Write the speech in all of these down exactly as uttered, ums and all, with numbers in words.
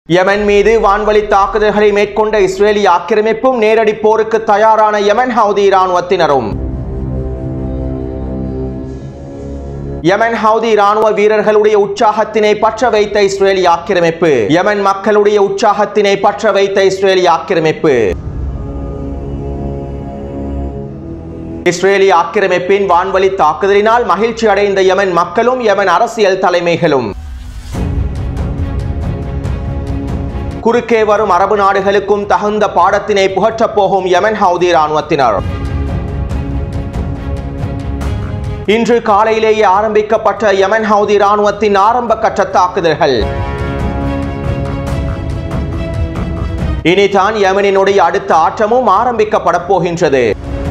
யமன் மீது வான்வழி தாக்குதல்களை மேற்கொண்ட இஸ்ரேலிய ஆக்கிரமிப்பும் நேரடி போருக்கு தயாரான யமன் ஹவுதி இராணுவத்தினரும். யமன் ஹவுதி இராணுவ வீரர்களுடைய உற்சாகத்தினை பற்ற வைத்த இஸ்ரேலிய ஆக்கிரமிப்பு. யமன் மக்களுடைய உற்சாகத்தினை பற்ற வைத்த இஸ்ரேலிய ஆக்கிரமிப்பு. இஸ்ரேலிய ஆக்கிரமிப்பின் வான்வழி தாக்குதலினால் மகிழ்ச்சி அடைந்த யமன் மக்களும் யமன் அரசியல் தலைமைகளும். குறுக்கே வரும் அரபு நாடுகளுக்கும் தகுந்த பாடத்தினை புகற்றப் போகும் யமன் ஹவுதி இராணுவத்தினர். இன்று காலையிலேயே ஆரம்பிக்கப்பட்ட யமன் ஹவுதி இராணுவத்தின் ஆரம்ப கட்ட தாக்குதல்கள். இனிதான் யமனினுடைய அடுத்த ஆட்டமும் ஆரம்பிக்கப்பட போகின்றது.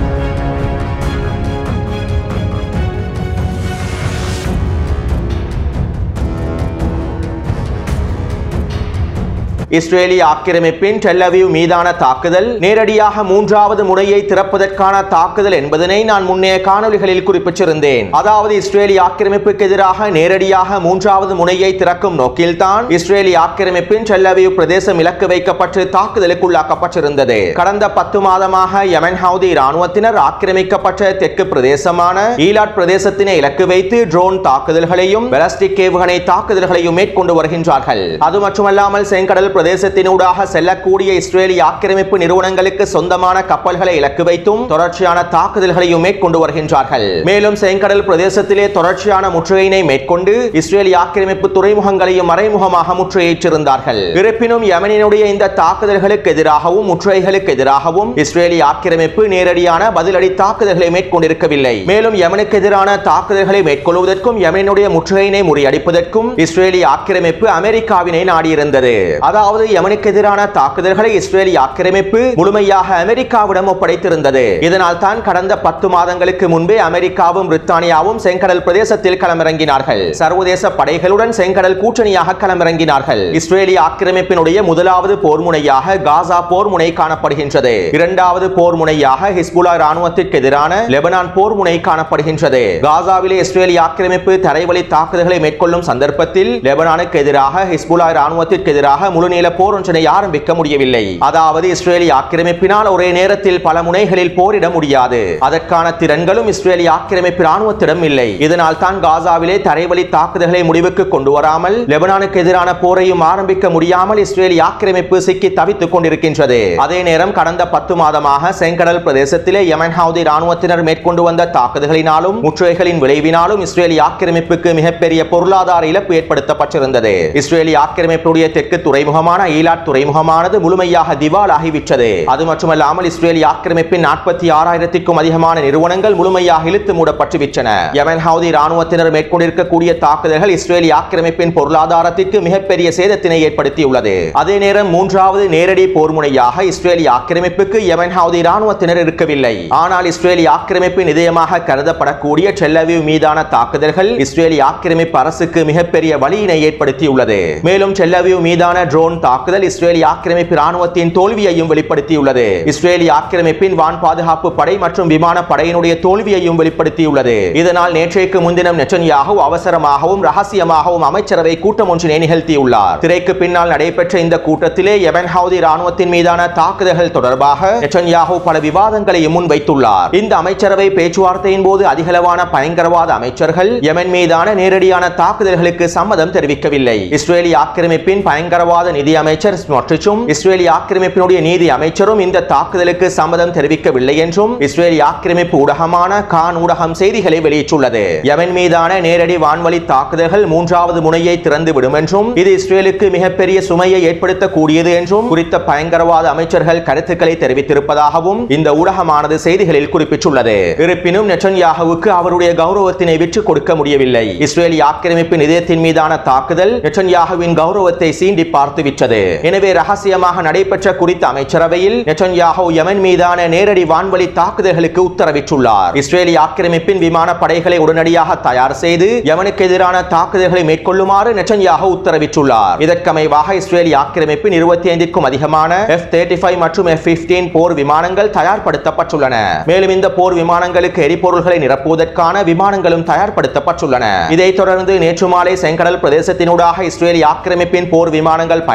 இஸ்ரேலிய ஆக்கிரமிப்பின் டெல் அவீவ் மீதான தாக்குதல் நேரடியாக மூன்றாவது முனையை திறப்பதற்கான தாக்குதல் என்பதனை நான் முன்னைய காணொலிகளில் குறிப்பிட்டிருந்தேன். அதாவது இஸ்ரேலிய ஆக்கிரமிப்புக்கு எதிராக நேரடியாக மூன்றாவது முனையை திறக்கும் நோக்கில்தான் இஸ்ரேலிய ஆக்கிரமிப்பின் டெல் அவீவ் பிரதேசம் இலக்கு வைக்கப்பட்டு தாக்குதலுக்குள்ளாக்கப்பட்டிருந்தது. கடந்த பத்து மாதமாக யமன் ஹவுதி இராணுவத்தினர் ஆக்கிரமிக்கப்பட்ட தெற்கு பிரதேசமான ஈலாட் பிரதேசத்தினை இலக்கு வைத்து ட்ரோன் தாக்குதல்களையும் பாலிஸ்டிக் ஏவுகணை தாக்குதல்களையும் மேற்கொண்டு வருகின்றார்கள். அது மட்டுமல்லாமல் செங்கடல் பிரதேசத்தினூடாக செல்லக்கூடிய இஸ்ரேலிய ஆக்கிரமிப்பு நிறுவனங்களுக்கு சொந்தமான கப்பல்களை இலக்கு வைத்தும் தொடர்ச்சியான தாக்குதல்களையும் மேற்கொண்டு வருகின்றார்கள். மேலும் செங்கடல் பிரதேசத்திலே தொடர்ச்சியான முற்றுகையினை மேற்கொண்டு இஸ்ரேலிய ஆக்கிரமிப்பு துறைமுகங்களையும் மறைமுகமாக முற்றுகையிட்டிருந்தார்கள். இருப்பினும் யமனினுடைய இந்த தாக்குதல்களுக்கு எதிராகவும் முற்றுகைகளுக்கு எதிராகவும் இஸ்ரேலிய ஆக்கிரமிப்பு நேரடியான பதிலடி தாக்குதல்களை மேற்கொண்டிருக்கவில்லை. மேலும் யமனுக்கு எதிரான தாக்குதல்களை மேற்கொள்வதற்கும் யமனினுடைய முற்றுகையினை முறியடிப்பதற்கும் இஸ்ரேலிய ஆக்கிரமிப்பு அமெரிக்காவினை நாடியிருந்தது. அதாவது யமனுக்கு எதிரான தாக்குதல்களை இஸ்ரேலிய ஆக்கிரமிப்பு முழுமையாக அமெரிக்காவிடம் ஒப்படைத்திருந்தது. இதனால் தான் கடந்த பத்து மாதங்களுக்கு முன்பே அமெரிக்காவும் பிரித்தானியாவும் செங்கடல் பிரதேசத்தில் களமிறங்கினார்கள். சர்வதேச படைகளுடன் செங்கடல் கூட்டணியாக களமிறங்கினார்கள். இஸ்ரேலிய ஆக்கிரமிப்பினுடைய முதலாவது போர் முனையாக காசா போர் முனை காணப்படுகின்றது. இரண்டாவது போர் முனையாக ஹிஸ்புல்லா இராணுவத்திற்கு எதிரான லெபனான் போர் முனை காணப்படுகின்றது. காசாவிலே இஸ்ரேலிய ஆக்கிரமிப்பு தரைவழி தாக்குதல்களை மேற்கொள்ளும் சந்தர்ப்பத்தில் லெபனானுக்கு எதிராக ஹிஸ்புல்லா இராணுவத்திற்கு எதிராக முழுநீள போர் ஒன்றினை ஆரம்பிக்க முடியவில்லை. அதாவது இஸ்ரேலிய ஆக்கிரமிப்பினால் ஒரே நேரத்தில் பல முனைகளில் போரிட முடியாது. அதற்கான திறன்களும் இஸ்ரேலிய ஆக்கிரமிப்பு இராணுவத்திடம் இல்லை. இதனால் தான் காசாவிலே தரைவழி தாக்குதல்களை முடிவுக்கு கொண்டு வராமல் லெபனானுக்கு எதிரான போரையும் ஆரம்பிக்க முடியாமல் இஸ்ரேலிய ஆக்கிரமிப்பு சிக்கி தவித்துக் கொண்டிருக்கின்றது. அதே நேரம் கடந்த பத்து மாதமாக செங்கடல் பிரதேசத்திலே யமன் ஹவுதி இராணுவத்தினர் மேற்கொண்டு வந்த தாக்குதல்களினாலும் முற்றுகைகளின் விளைவினாலும் இஸ்ரேலிய ஆக்கிரமிப்புக்கு மிகப்பெரிய பொருளாதார இழப்பு ஏற்படுத்தப்பட்டிருந்தது. இஸ்ரேலிய ஆக்கிரமிப்புடைய தெற்கு துறைமுகமான ஈலாட் துறைமுகமானது முழுமையாக திவால் ஆகிவிட்டது. அது மட்டுமல்லாமல் இஸ்ரேலிய ஆக்கிரமிப்பின் நாற்பத்தி ஆறாயிரத்திற்கும் அதிகமான நிறுவனங்கள் முழுமையாக இழுத்து மூடப்பட்டு விட்டன. யமன் ஹவுதி இராணுவத்தினர் மேற்கொண்டிருக்கக்கூடிய தாக்குதல்கள் இஸ்ரேலிய ஆக்கிரமிப்பின் பொருளாதாரத்திற்கு மிகப்பெரிய சேதத்தினை ஏற்படுத்தியுள்ளது. அதே நேரம் மூன்றாவது நேரடி போர் முனையாக இஸ்ரேலிய ஆக்கிரமிப்புக்கு யமன் ஹவுதி இராணுவத்தினர் இருக்கவில்லை. ஆனால் இஸ்ரேலிய ஆக்கிரமிப்பின் இதயமாக கருதப்படக்கூடிய டெல் அவீவ் மீதான தாக்குதல்கள் இஸ்ரேலிய ஆக்கிரமிப்பு அரசுக்கு மிகப்பெரிய வலியினை ஏற்படுத்தியுள்ளது. மேலும் டெல் அவீவ் மீதான ட்ரோன் தாக்குதல் இஸ்ரேலிய ஆக்கிரமிப்பு இராணுவத்தின் தோல்வியையும் வெளிப்படுத்தியுள்ளது. இஸ்ரேலிய ஆக்கிரமிப்பின் வான் பாதுகாப்பு படை மற்றும் விமான படையினுடைய தோல்வியையும் வெளிப்படுத்தியுள்ளது. இதனால் நேற்றைக்கு முன்தினம் நெட்டன்யாஹூ அவசரமாகவும் ரகசியமாகவும் அமைச்சரவை கூட்டம் ஒன்றினை நிகழ்த்தியுள்ளார். திரைக்கு பின்னால் நடைபெற்ற இந்த கூட்டத்திலே யமன் ஹவுதி இராணுவத்தின் மீதான தாக்குதல்கள் தொடர்பாக நெட்டன்யாஹூ பல விவாதங்களையும் முன்வைத்துள்ளார். இந்த அமைச்சரவை பேச்சுவார்த்தையின் போது அதிகளவான பயங்கரவாத அமைச்சர்கள் யமன் மீதான நேரடியான தாக்குதல்களுக்கு சம்மதம் தெரிவிக்கவில்லை. இஸ்ரேலிய ஆக்கிரமிப்பின் பயங்கரவாத நிதி அமைச்சர் ஸ்மோட்ரிச்சும் இஸ்ரேலிய ஆக்கிரமிப்பினுடைய நீதி அமைச்சரும் இந்த தாக்குதலுக்கு சம்மதம் தெரிவிக்கவில்லை என்றும் இஸ்ரேலிய ஆக்கிரமிப்பு ஊடகமான கான் ஊடகம் செய்திகளை வெளியிட்டுள்ளது. யமன் மீதான நேரடி வான்வழி தாக்குதல்கள் மூன்றாவது முனையை திறந்து விடும் என்றும் இது இஸ்ரேலுக்கு மிகப்பெரிய சுமையை ஏற்படுத்தக்கூடியது என்றும் குறித்த பயங்கரவாத அமைச்சர்கள் கருத்துக்களை தெரிவித்திருப்பதாகவும் இந்த ஊடகமானது செய்திகளில் குறிப்பிட்டுள்ளது. இருப்பினும் நெட்டன்யாஹூவுக்கு அவருடைய கௌரவத்தினை விற்றுக் கொடுக்க முடியவில்லை. இஸ்ரேலிய ஆக்கிரமிப்பின் இதயத்தின் மீதான தாக்குதல் நெட்டன்யாஹூவின் கௌரவத்தை சீண்டி பார்த்து விட்டது. எனவே ரகசியமாக நடைபெற்ற குறித்த அமைச்சரவையில் நெட்டன்யாஹூ யமன் மீதான நேரடி வான்வழி தாக்குதல்களுக்கு உத்தரவிட்டுள்ளார். இஸ்ரேலிய ஆக்கிரமிப்பின் விமான படைகளை உடனடியாக தயார் செய்து யமனுக்கு எதிரான தாக்குதல்களை மேற்கொள்ளுமாறு நெட்டன்யாஹூ உத்தரவிட்டுள்ளார். இதற்கமைவாக இஸ்ரேலிய ஆக்கிரமிப்பின் இருபத்தி ஐந்திற்கும் அதிகமான எஃப் முப்பத்தி ஐந்து மற்றும் எஃப் பதினைந்து போர் விமானங்கள் தயார்படுத்தப்பட்டுள்ளன. மேலும் இந்த போர் விமானங்களுக்கு எரிபொருள்களை நிரப்புவதற்கான விமானங்களும் தயார்படுத்தப்பட்டுள்ளன. இதைத் தொடர்ந்து நேற்று மாலை செங்கடல் பிரதேசத்தினூடாக இஸ்ரேலிய ஆக்கிரமிப்பின் போர் விமானங்கள்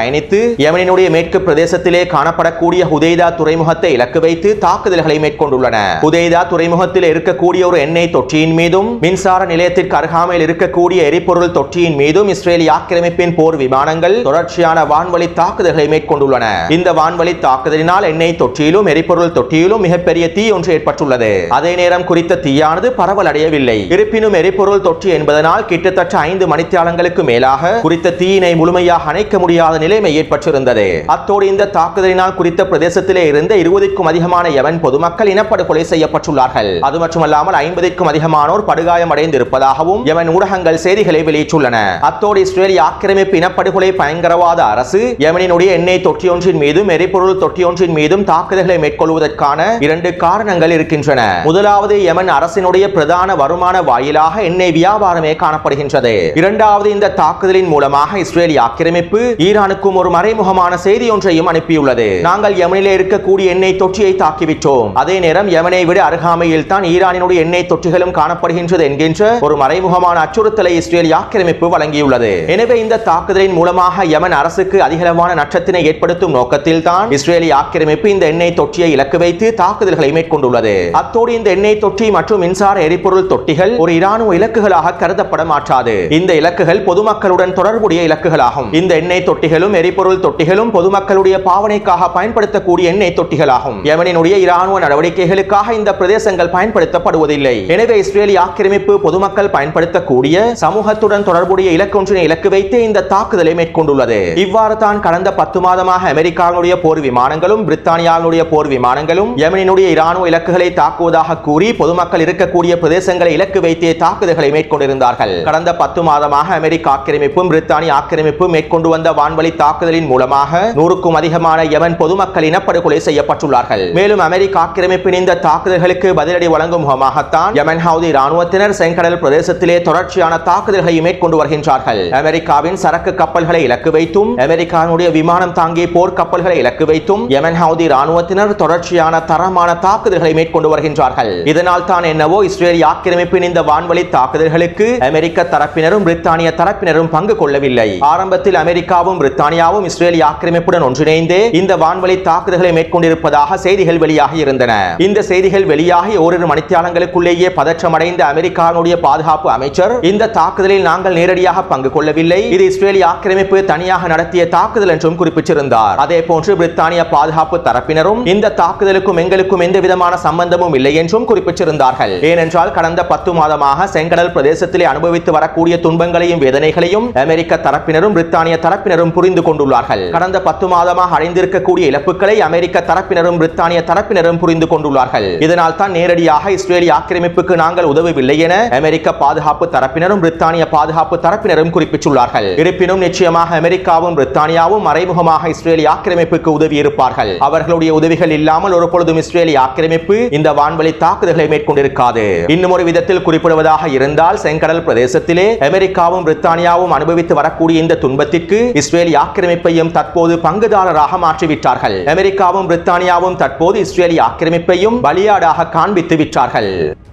பயணித்து யமனினுடைய மேற்கு பிரதேசத்திலே காணப்படக்கூடிய ஹுதைதா துறைமுகத்தை இலக்கு வைத்து தாக்குதல்களை மேற்கொண்டுள்ளன. ஹுதைதா துறைமுகத்தில் இருக்கக்கூடிய ஒரு எண்ணெய் தொட்டியின் மீதும் மின்சார நிலையத்திற்கு அருகாமையில் இருக்கக்கூடிய எரிபொருள் தொட்டியின் மீதும் இஸ்ரேலிய ஆக்கிரமிப்பின் போர் விமானங்கள் தொடர்ச்சியான வான்வழி தாக்குதல்களை மேற்கொண்டுள்ளன. இந்த வான்வழி தாக்குதலினால் எண்ணெய் தொட்டியிலும் எரிபொருள் தொட்டியிலும் மிகப்பெரிய தீ ஒன்று ஏற்பட்டுள்ளது. அதே நேரம் குறித்த தீயானது பரவல் அடையவில்லை. இருப்பினும் எரிபொருள் தொட்டி என்பதனால் கிட்டத்தட்ட ஐந்து மணித்தியாலங்களுக்கு மேலாக குறித்த தீயினை முழுமையாக அணைக்க முடியாத நிலைமை ஏற்பட்டிருந்தது. அத்தோடு இந்த தாக்குதலினால் குறித்த பிரதேசத்திலே இருந்த இருபதுக்கும் அதிகமான யமன் பொதுமக்கள் இனப்படுகொலை செய்யப்பட்டுள்ளார்கள். அது மட்டுமல்லாமல் ஐம்பதுக்கும் அதிகமானோர் படுகாயம் அடைந்திருப்பதாகவும் யமன் ஊடகங்கள் செய்திகளை வெளியிட்டுள்ளன. அத்தோடு இஸ்ரேலிய ஆக்கிரமிப்பு இனப்படுகொலை பயங்கரவாத அரசு யமனினுடைய எண்ணெய் தொட்டியொன்றின் மீதும் எரிபொருள் தொட்டியொன்றின் மீதும் தாக்குதல்களை மேற்கொள்வதற்கான இரண்டு காரணங்கள் இருக்கின்றன. முதலாவது, யமன் அரசினுடைய பிரதான வருமான வாயிலாக எண்ணெய் வியாபாரமே காணப்படுகின்றது. இரண்டாவது, இந்த தாக்குதலின் மூலமாக இஸ்ரேலிய ஆக்கிரமிப்பு ஈரானுக்கும் ஒரு மறைமுகமான செய்தி ஒன்றையும் அனுப்பியுள்ளது. நாங்கள் யமனிலே இருக்கக்கூடிய எண்ணெய் தொட்டியை தாக்கிவிட்டோம், அதே நேரம் யமனை விட அருகாமையில் தான் ஈரானினுடைய எண்ணெய் தொட்டிகளும் காணப்படுகின்றது என்கின்ற ஒரு மறைமுகமான அச்சுறுத்தலை இஸ்ரேலிய ஆக்கிரமிப்பு வழங்கியுள்ளது. எனவே இந்த தாக்குதலின் மூலமாக யமன் அரசுக்கு அதிகளவான நஷ்டத்தினை ஏற்படுத்தும் நோக்கத்தில் தான் இஸ்ரேலிய ஆக்கிரமிப்பு இந்த எண்ணெய் தொட்டியை இலக்கு வைத்து தாக்குதல்களை மேற்கொண்டுள்ளது. அத்தோடு இந்த எண்ணெய் தொட்டி மற்றும் மின்சார எரிபொருள் தொட்டிகள் ஒரு இராணுவ இலக்குகளாக கருதப்பட மாட்டாது. இந்த இலக்குகள் பொதுமக்களுடன் தொடர்புடைய இலக்குகளாகும். இந்த எண்ணெய் தொட்டிகளும் எரிபொருள் தொட்டிகளும் பொதுமக்களுடைய பாவனைக்காக பயன்படுத்தக்கூடிய எண்ணெய் தொட்டிகளாகும். யமனினுடைய இராணுவ நடவடிக்கைகளுக்காக இந்த பிரதேசங்கள் பயன்படுத்தப்படுவதில்லை. எனவே இஸ்ரேலிய ஆக்கிரமிப்பு பொதுமக்கள் பயன்படுத்தக்கூடிய சமூகத்துடன் தொடர்புடைய இலக்கொன்றினை இலக்கு வைத்து இந்த தாக்குதலை மேற்கொண்டுள்ளது. இவ்வாறு தான் கடந்த பத்து மாதமாக அமெரிக்காவுடைய போர் விமானங்களும் பிரித்தானியாவுடைய போர் விமானங்களும் யமனினுடைய இராணுவ இலக்குகளை தாக்குவதாக கூறி பொதுமக்கள் இருக்கக்கூடிய பிரதேசங்களை இலக்கு வைத்தே தாக்குதல்களை மேற்கொண்டிருந்தார்கள். கடந்த பத்து மாதமாக அமெரிக்க ஆக்கிரமிப்பும் பிரித்தானிய ஆக்கிரமிப்பும் மேற்கொண்டு வந்த வான்வழி தாக்குதலின் மூலமாக நூறுக்கும் அதிகமான யமன் பொதுமக்கள் இனப்படுகொலை செய்யப்பட்டுள்ளார்கள். மேலும் அமெரிக்க ஆக்கிரமிப்பின் இந்த தாக்குதல்களுக்கு பதிலடி வழங்கும் முகமாகத்தான் யமன் ஹவுதி இராணுவத்தினர் செங்கடல் பிரதேசத்திலே தொடர்ச்சியான தாக்குதல்களை மேற்கொண்டு வருகின்றார்கள். அமெரிக்காவின் சரக்கு கப்பல்களை இலக்கு வைத்தும் அமெரிக்காவுடைய விமானம் தாங்கிய போர் கப்பல்களை இலக்கு வைத்தும் யமன் ஹவுதி இராணுவத்தினர் தொடர்ச்சியான தரமான தாக்குதல்களை மேற்கொண்டு வருகின்றார்கள். இதனால் தான் என்னவோ இஸ்ரேலிய ஆக்கிரமிப்பின் இந்த வான்வழி தாக்குதல்களுக்கு அமெரிக்க தரப்பினரும் பிரித்தானிய தரப்பினரும் பங்கு கொள்ளவில்லை. ஆரம்பத்தில் அமெரிக்காவும் பிரித்தானியாவும் இஸ்ரேலிய ஆக்கிரமிப்புடன் ஒன்றிணைந்து இந்த வான்வழி தாக்குதல்களை மேற்கொண்டிருப்பதாக செய்திகள் வெளியாகி இருந்தன. இந்த செய்திகள் வெளியாகி ஓரிரு மணித்தியாலங்களுக்குள்ளேயே பதற்றமடைந்த அமெரிக்காவுடைய பாதுகாப்பு அமைச்சர் இந்த தாக்குதலில் நாங்கள் நேரடியாக பங்கு கொள்ளவில்லை, இது இஸ்ரேலிய ஆக்கிரமிப்பு தனியாக நடத்திய தாக்குதல் என்றும் குறிப்பிட்டிருந்தார். அதே போன்று பிரித்தானிய பாதுகாப்பு தரப்பினரும் இந்த தாக்குதலுக்கும் எங்களுக்கும் எந்த விதமான சம்பந்தமும் இல்லை என்றும் குறிப்பிட்டிருந்தார்கள். ஏனென்றால் கடந்த பத்து மாதமாக செங்கடல் பிரதேசத்திலே அனுபவித்து வரக்கூடிய துன்பங்களையும் வேதனைகளையும் அமெரிக்க தரப்பினரும் பிரித்தானிய தரப்பினரும் புரிந்து கொண்டுள்ளார்கள். கடந்த பத்து மாதமாக அடைந்திருக்கக்கூடிய இழப்புகளை அமெரிக்க தரப்பினரும் பிரித்தானிய தரப்பினரும் புரிந்து கொண்டுள்ளார்கள். இதனால் தான் நேரடியாக இஸ்ரேலிய ஆக்கிரமிப்புக்கு நாங்கள் உதவவில்லை என அமெரிக்க பாதுகாப்பு தரப்பினரும் பிரித்தானிய பாதுகாப்பு தரப்பினரும் குறிப்பிட்டுள்ளார்கள். இருப்பினும் நிச்சயமாக அமெரிக்காவும் பிரித்தானியாவும் மறைமுகமாக இஸ்ரேலிய ஆக்கிரமிப்புக்கு உதவி இருப்பார்கள். அவர்களுடைய உதவிகள் இல்லாமல் ஒரு பொழுதும் இஸ்ரேலிய ஆக்கிரமிப்பு இந்த வான்வழி தாக்குதல்களை மேற்கொண்டிருக்காது. இன்னும் ஒரு விதத்தில் குறிப்பிடுவதாக இருந்தால் செங்கடல் பிரதேசத்திலே அமெரிக்காவும் பிரித்தானியாவும் அனுபவித்து வரக்கூடிய இந்த துன்பத்திற்கு இஸ்ரேலிய ஆக்கிரமிப்பையும் தற்போது பங்குதாரராக மாற்றிவிட்டார்கள். அமெரிக்காவும் பிரித்தானியாவும் தற்போது இஸ்ரேலிய ஆக்கிரமிப்பையும் பலியாடாக காண்பித்து விட்டார்கள்.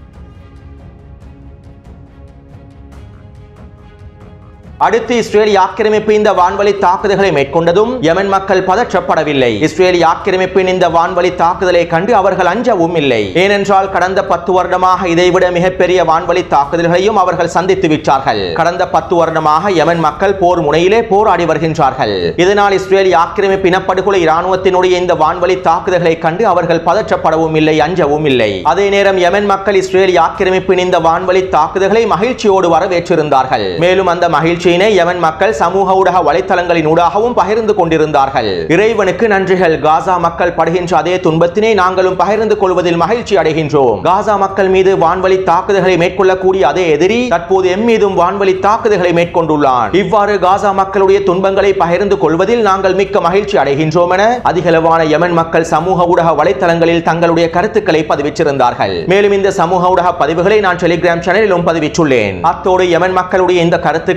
அடுத்து இஸ்ரேலிய ஆக்கிரமிப்பு இந்த வான்வழி தாக்குதல்களை மேற்கொண்டதும் யமன் மக்கள் பதற்றப்படவில்லை. இஸ்ரேலிய ஆக்கிரமிப்பின் இந்த வான்வழி தாக்குதலை கண்டு அவர்கள் அஞ்சவும் இல்லை. ஏனென்றால் கடந்த பத்து வருடமாக இதைவிட மிகப்பெரிய வான்வழி தாக்குதல்களையும் அவர்கள் சந்தித்து விட்டார்கள். கடந்த பத்து வருடமாக யமன் மக்கள் போர் முனையிலே போராடி வருகின்றார்கள். இதனால் இஸ்ரேலிய ஆக்கிரமிப்பு இனப்படுகொலை இராணுவத்தினுடைய இந்த வான்வழி தாக்குதல்களை கண்டு அவர்கள் பதற்றப்படவும் இல்லை, அஞ்சவும் இல்லை. அதே நேரம் யமன் மக்கள் இஸ்ரேலிய ஆக்கிரமிப்பின் இந்த வான்வழி தாக்குதல்களை மகிழ்ச்சியோடு வரவேற்றிருந்தார்கள். மேலும் அந்த மகிழ்ச்சி யமன் மக்கள் சமூக ஊடக வலைத்தளங்களின் ஊடாகவும் பகிர்ந்து கொண்டிருந்தார்கள். இறைவனுக்கு நன்றிகள், காசா மக்கள் படுகின்ற அதே துன்பத்தினை நாங்களும் பகிர்ந்து கொள்வதில் மகிழ்ச்சி அடைகின்றோம். காசா மக்கள் மீது வான்வழி தாக்குதல்களை மேற்கொள்ளக்கூடிய அதே எதிரி தற்போது எம் மீதும் வான்வழி தாக்குதல்களை மேற்கொண்டுள்ளார். இவ்வாறு காசா மக்களுடைய துன்பங்களை பகிர்ந்து கொள்வதில் நாங்கள் மிக்க மகிழ்ச்சி அடைகின்றோம் என அதிகளவான யமன் மக்கள் சமூக ஊடக வலைத்தளங்களில் தங்களுடைய கருத்துக்களை பதிவிட்டிருந்தார்கள். மேலும் இந்த சமூக ஊடக பதிவுகளை நான் டெலிகிராம் சேனலிலும் பதிவிட்டுள்ளேன். அத்தோடு யமன் மக்களுடைய இந்த கருத்துக்கள் அவர்கள்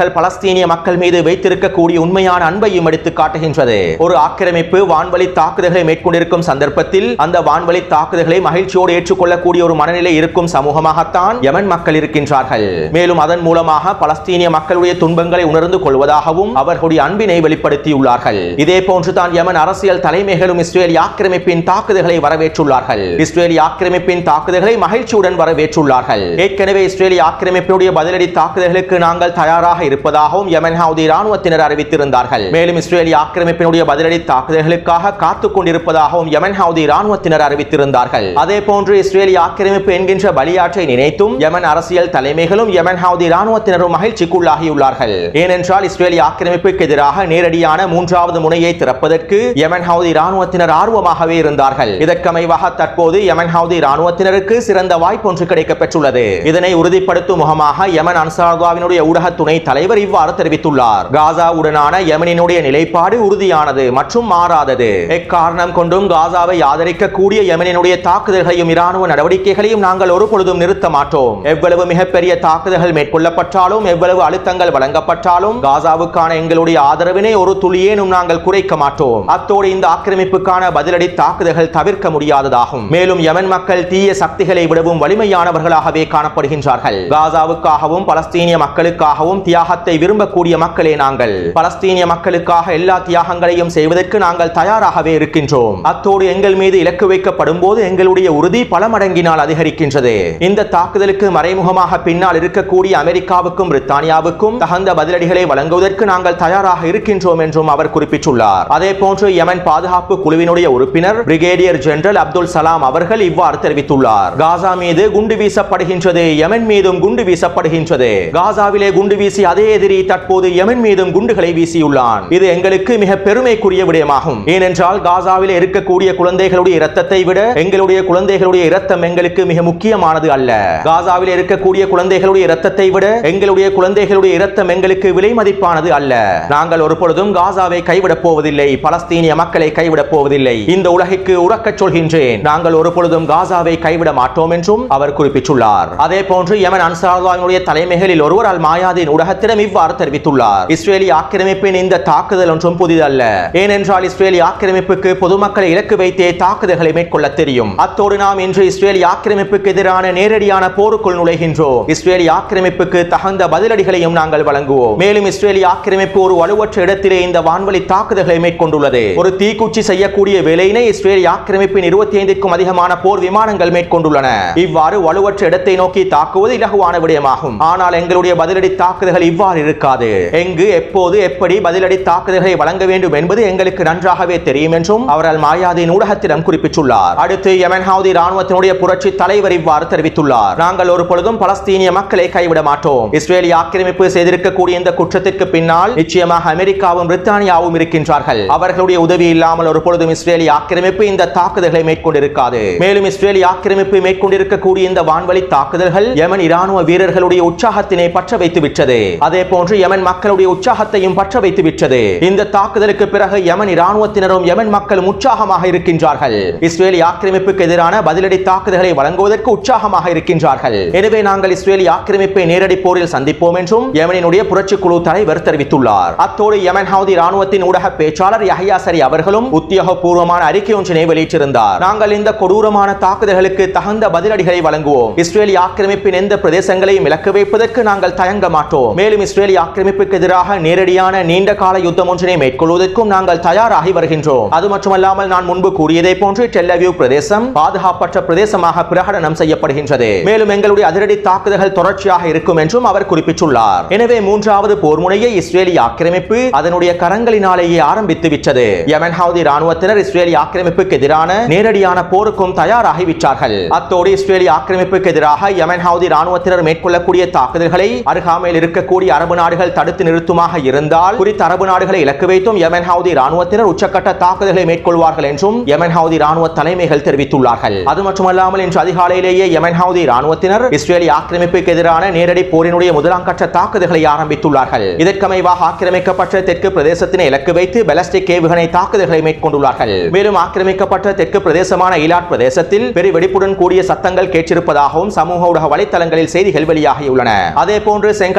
தாக்குதல்கள் பலஸ்தீனிய மக்கள் மீது வைத்திருக்கக்கூடிய உண்மையான அன்பையும் எடுத்து காட்டுகின்றது. ஒரு ஆக்கிரமிப்பு வான்வழி தாக்குதல்களை மேற்கொண்டிருக்கும் சந்தர்ப்பத்தில் அந்த வான்வழி தாக்குதல்களை மகிழ்ச்சியோடு ஏற்றுக்கொள்ளக்கூடிய ஒரு மனநிலை இருக்கும் சமூகமாகத்தான் யமன் மக்கள் இருக்கின்றார்கள். மேலும் அதன் மூலமாக பலஸ்தீனிய மக்களுடைய துன்பங்களை உணர்ந்து கொள்வதாகவும் அவர்களுடைய அன்பினை வெளிப்படுத்தியுள்ளார்கள். இதே போன்றுதான் யமன் அரசியல் தலைமைகளும் இஸ்ரேலிய ஆக்கிரமிப்பின் தாக்குதல்களை வரவேற்றுள்ளார்கள். இஸ்ரேலிய ஆக்கிரமிப்பின் தாக்குதல்களை மகிழ்ச்சியுடன் வரவேற்றுள்ளார்கள். ஏற்கனவே இஸ்ரேலிய ஆக்கிரமிப்பினுடைய பதிலடி தாக்குதல்களுக்கு நாங்கள் தயாராக இருப்பதாகவும் யமன் ஹவுதி ராணுவத்தினர் அறிவித்திருந்தார்கள். மேலும் இஸ்ரேலிய ஆக்கிரமிப்பினுடைய பதிலடி தாக்குதல்களுக்காக காத்துக் கொண்டிருப்பதாகவும் யமன் ஹவுதி ராணுவத்தினர் அறிவித்திருந்தார்கள். அதே போன்று இஸ்ரேலிய ஆக்கிரமிப்பு என்கின்ற பலியாற்றை நினைத்தும் யமன் அரசியல் தலைமைகளும் யமன் ஹவுதி ராணுவத்தினரும் மகிழ்ச்சிக்குள்ளாகியுள்ளார்கள். ஏனென்றால் இஸ்ரேலிய ஆக்கிரமிப்புக்கு எதிராக நேரடியான மூன்றாவது முனையை திறப்பதற்கு யமன் ஹவுதி ராணுவத்தினர் ஆர்வமாகவே இருந்தார்கள். இதற்கமைவாக தற்போது யமன் ஹவுதி ராணுவத்தினருக்கு சிறந்த வாய்ப்பு ஒன்று கிடைக்கப்பெற்றுள்ளது. இதனை உறுதிப்படுத்தும் முகமாக யமன் அன்சாருல்லாவினுடைய ஊடக துணை தலைவர் இவ்வாறு தெரிவித்துள்ளார். காசாவுடனான யமனினுடைய நிலைப்பாடு உறுதியானது மற்றும் மாறாதது. எக்காரணம் கொண்டும் காசாவை ஆதரிக்கக்கூடிய யமனினுடைய தாக்குதல்களையும் இராணுவ நடவடிக்கைகளையும் நாங்கள் ஒரு பொழுதும் நிறுத்த மாட்டோம். எவ்வளவு மிகப்பெரிய தாக்குதல்கள் மேற்கொள்ளப்பட்டாலும் எவ்வளவு அழுத்தங்கள் வழங்கப்பட்டாலும் காசாவுக்கான எங்களுடைய ஆதரவினை ஒரு துளியேனும் நாங்கள் குறைக்க மாட்டோம். அத்தோடு இந்த ஆக்கிரமிப்புக்கான பதிலடி தாக்குதல்கள் தவிர்க்க முடியாததாகும். மேலும் யமன் மக்கள் தீய சக்திகளை விடவும் வலிமையானவர்களாகவே காணப்படுகின்றார்கள். காசாவுக்காகவும் பலஸ்தீனிய மக்களுக்காகவும் தியாகத்தை விரும்பக்கூடிய மக்களே நாங்கள். பலஸ்தீனிய மக்களுக்காக எல்லா தியாகங்களையும் செய்வதற்கு நாங்கள் தயாராகவே இருக்கின்றோம். அத்தோடு எங்கள் மீது இலக்கு வைக்கப்படும் போது எங்களுடைய உறுதி பல மடங்கினால் அதிகரிக்கின்றது. இந்த தாக்குதலுக்கு மறைமுகமாக பின்னால் இருக்கக்கூடிய அமெரிக்காவுக்கும் பிரித்தானியாவுக்கும் தகுந்த பதிலடிகளை வழங்குவதற்கு நாங்கள் தயாராக இருக்கின்றோம் என்றும் அவர் குறிப்பிட்டுள்ளார். அதே போன்று யமன் பாதுகாப்பு குழுவினுடைய உறுப்பினர் பிரிகேடியர் ஜெனரல் அப்துல் சலாம் அவர்கள் இவ்வாறு தெரிவித்துள்ளார். காசா மீது குண்டு வீசப்படுகின்றது, யமன் மீதும் குண்டு வீசப்படுகின்றது. காசாவிலே குண்டு வீசி அதே எதிரி தற்போது யமன் மீதும் குண்டுகளை வீசியுள்ளான். இது எங்களுக்கு மிக பெருமைக்குரிய விடயமாகும். ஏனென்றால் காசாவிலே இருக்கக்கூடிய குழந்தைகளுடைய இரத்தத்தை விட எங்களுடைய குழந்தைகளுடைய இரத்தம் எங்களுக்கு மிக முக்கியமானது அல்ல. காசாவிலே இருக்கக்கூடிய குழந்தைகளுடைய இரத்தத்தை விட எங்களுடைய குழந்தைகளுடைய இரத்தம் எங்களுக்கு விலை மதிப்பானது அல்ல. நாங்கள் ஒரு பொழுதும் காசாவை கைவிடப் போவதில்லை, பலஸ்தீனிய மக்களை கைவிடப் போவதில்லை. இந்த உலகிற்கு உறக்கச் சொல்கின்றேன், நாங்கள் ஒரு பொழுதும் காசாவை கைவிட மாட்டோம் என்றும் அவர் குறிப்பிட்டுள்ளார். அதே போன்று யமன் அன்சாருல்லாஹ்வுடைய தலைமைகளில் ஒருவர் அல் மாயாதீன் ஊடகத்திடம் இவ்வாறு தெரிவித்துள்ளார். இஸ்ரேலிய ஆக்கிரமிப்பின் இந்த தாக்குதல் ஒன்றும் புதிதல்ல. ஏனென்றால் இஸ்ரேலிய ஆக்கிரமிப்புக்கு பொதுமக்களை இலக்கு வைத்தே தாக்குதல்களை மேற்கொள்ள தெரியும். அத்தோடு நாம் இன்று இஸ்ரேலிய ஆக்கிரமிப்புக்கு எதிரான நேரடியான போருக்குள் நுழைகின்றோம். இஸ்ரேலிய ஆக்கிரமிப்புக்கு தகுந்த பதிலடிகளையும் நாங்கள் வழங்குவோம். மேலும் இஸ்ரேலிய ஆக்கிரமிப்பு ஒரு வலுவற்ற இடத்திலே இந்த வான்வழி தாக்குதல்களை மேற்கொண்டுள்ளது. ஒரு தீக்குச்சி செய்யக்கூடிய வேலையினை இஸ்ரேலிய ஆக்கிரமிப்பின் இருபத்தி ஐந்துக்கும் அதிகமான போர் விமானங்கள் மேற்கொண்டுள்ளன. இவ்வாறு வலுவற்ற இடத்தை நோக்கி தாக்குவது இலகுவான விடயமாகும். ஆனால் எங்களுடைய பதிலடி தாக்குதல்கள் இவ்வாறு இருக்காது. எங்கு எப்போது எப்படி பதிலடி தாக்குதல்களை வழங்க வேண்டும் என்பது எங்களுக்கு நன்றாகவே தெரியும் என்றும் அவர் அல் மாயாதீன் ஊடகத்திடம் குறிப்பிட்டுள்ளார். அடுத்து யமன் ஹவுதி ராணுவத்தினுடைய புரட்சி தலைவர் இவ்வாறு தெரிவித்துள்ளார். நாங்கள் ஒரு பொழுதும் பலஸ்தீனிய மக்களை கைவிட மாட்டோம். இஸ்ரேலிய ஆக்கிரமிப்பு செய்திருக்கக்கூடிய இந்த குற்றத்திற்கு பின்னால் நிச்சயமாக அமெரிக்காவும் பிரித்தானியாவும் இருக்கின்றார்கள். அவர்களுடைய உதவி இல்லாமல் ஒரு பொழுதும் இஸ்ரேலிய ஆக்கிரமிப்பு இந்த தாக்குதல்களை மேற்கொண்டிருக்காது. மேலும் இஸ்ரேலிய ஆக்கிரமிப்பு மேற்கொண்டிருக்கக்கூடிய இந்த வான்வழி தாக்குதல்கள் யமன் இராணுவ வீரர்களுடைய உற்சாகத்தினை பற்ற வைத்து விட்டது. அதே போன்று யமன் மக்களுடைய உற்சாகத்தையும் பற்ற வைத்து விட்டது. இந்த தாக்குதலுக்கு பிறகு யமன் இராணுவத்தினரும் யமன் மக்களும் உற்சாகமாக இருக்கின்றார்கள். இஸ்ரேலிய ஆக்கிரமிப்புக்கு எதிரான பதிலடி தாக்குதல்களை வழங்குவதற்கு உற்சாகமாக இருக்கின்றார்கள். எனவே நாங்கள் இஸ்ரேலிய ஆக்கிரமிப்பை நேரடி போரில் சந்திப்போம் என்றும் யமனினுடைய புரட்சி குழு தலைவர் தெரிவித்துள்ளார். அத்தோடு யமன் ஹவுதி ராணுவத்தின் ஊடக பேச்சாளர் யஹ்யா சரி அவர்களும் உத்தியோகபூர்வமான அறிக்கை ஒன்றினை வெளியிட்டிருந்தார். நாங்கள் இந்த கொடூரமான தாக்குதல்களுக்கு தகுந்த பதிலடிகளை வழங்குவோம். இஸ்ரேலிய ஆக்கிரமிப்பின் எந்த பிரதேசங்களையும் இலக்கு வைப்பதற்கு நாங்கள் தயங்க மாட்டோம். மேலும் இஸ்ரேலிய ஆக்கிரமிப்புக்கு எதிராக நேரடியான நீண்ட கால யுத்தம் ஒன்றினை மேற்கொள்வதற்கும் நாங்கள் தயாராகி வருகின்றோம். அது மட்டுமல்லாமல் நான் முன்பு கூறியதை போன்று டெல் அவீவ் பிரதேசம் பாதுகாப்பற்ற பிரதேசமாக பிரகடனம் செய்யப்படுகின்றது. மேலும் எங்களுடைய அதிரடி தாக்குதல்கள் தொடர்ச்சியாக இருக்கும் என்றும் அவர் குறிப்பிட்டுள்ளார். எனவே மூன்றாவது போர் முனையை இஸ்ரேலிய ஆக்கிரமிப்பு அதனுடைய கரங்களினாலேயே ஆரம்பித்து விட்டது. யமன் ஹவுதி ராணுவத்தினர் இஸ்ரேலிய ஆக்கிரமிப்புக்கு எதிரான நேரடியான போருக்கும் தயாராகி விட்டார்கள். அத்தோடு இஸ்ரேலிய ஆக்கிரமிப்புக்கு எதிராக யமன் ஹவுதி ராணுவத்தினர் மேற்கொள்ளக்கூடிய தாக்குதல்களை அருகாமையில் இருக்கக்கூடிய அரபு நாடுகள் தடுத்து நிறுத்துமாக இருந்தால் குறித்த அரபு நாடுகளை இலக்கு வைத்தும் யமன் ஹவுதி ராணுவத்தினர் உச்சக்கட்ட தாக்குதல்களை மேற்கொள்வார்கள் என்றும் யமன் ஹவுதி ராணுவ தலைமைகள் தெரிவித்துள்ளார்கள். அது மட்டுமல்லாமல் இன்று அதிகாலையிலேயே யமன் ஹவுதி ராணுவத்தினர் இஸ்ரேலிய ஆக்கிரமிப்புக்கு எதிரான நேரடி போரினுடைய முதலாம் கட்ட தாக்குதல்களை ஆரம்பித்துள்ளார்கள். இதற்கமைவாக ஆக்கிரமிக்கப்பட்ட தெற்கு பிரதேசத்தினை இலக்கு வைத்து பாலிஸ்டிக் ஏவுகணை தாக்குதல்களை மேற்கொண்டுள்ளார்கள். மேலும் ஆக்கிரமிக்கப்பட்ட தெற்கு பிரதேசமான ஈலாட் பிரதேசத்தில் பெரு வெடிப்புடன் கூடிய சத்தங்கள் கேட்டிருப்பதாகவும் சமூக ஊடக வலைத்தளங்களில் செய்திகள் வெளியாகியுள்ளன. அதே போன்று செங்கடல் பிரதேச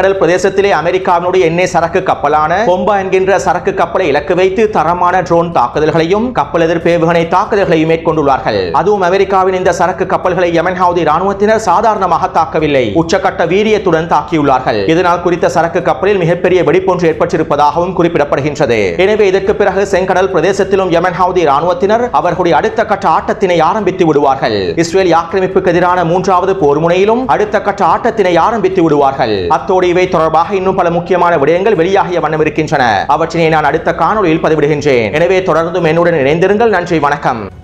பிரதேசத்திலே அமெரிக்காவினுடைய எண்ணெய் சரக்கு கப்பலான பொம்பா என்கின்ற சரக்கு கப்பலை இலக்கு வைத்து தரமான ட்ரோன் தாக்குதல்களையும் கப்பல் எதிர்ப்பு ஏவுகணை தாக்குதல்களையும் மேற்கொண்டுள்ளார்கள். அதுவும் அமெரிக்காவின் இந்த சரக்கு கப்பல்களை யமன் ஹவுதி ராணுவத்தினர் சாதாரணமாக தாக்கவில்லை, உச்சக்கட்ட வீரியத்துடன் தாக்கியுள்ளார்கள். இதனால் குறித்த சரக்கு கப்பலில் மிகப்பெரிய வெடிப்பொன்று ஏற்பட்டிருப்பதாகவும் குறிப்பிடப்படுகின்றது. எனவே இதற்கு பிறகு செங்கடல் பிரதேசத்திலும் யமன் ஹவுதி ராணுவத்தினர் அவர்களுடைய அடுத்த கட்ட ஆட்டத்தினை ஆரம்பித்து விடுவார்கள். இஸ்ரேல் ஆக்கிரமிப்புக்கு எதிரான மூன்றாவது போர் முனையிலும் அடுத்த கட்ட ஆட்டத்தினை ஆரம்பித்து விடுவார்கள். அத்தோடு இவை தொடர்பாக இன்னும் பல முக்கியமான விடயங்கள் வெளியாகிய வண்ணம் இருக்கின்றன. அவற்றினை நான் அடுத்த காணொளியில் பதிவிடுகின்றேன். எனவே தொடர்ந்தும் என்னுடன் இணைந்திருங்கள். நன்றி, வணக்கம்.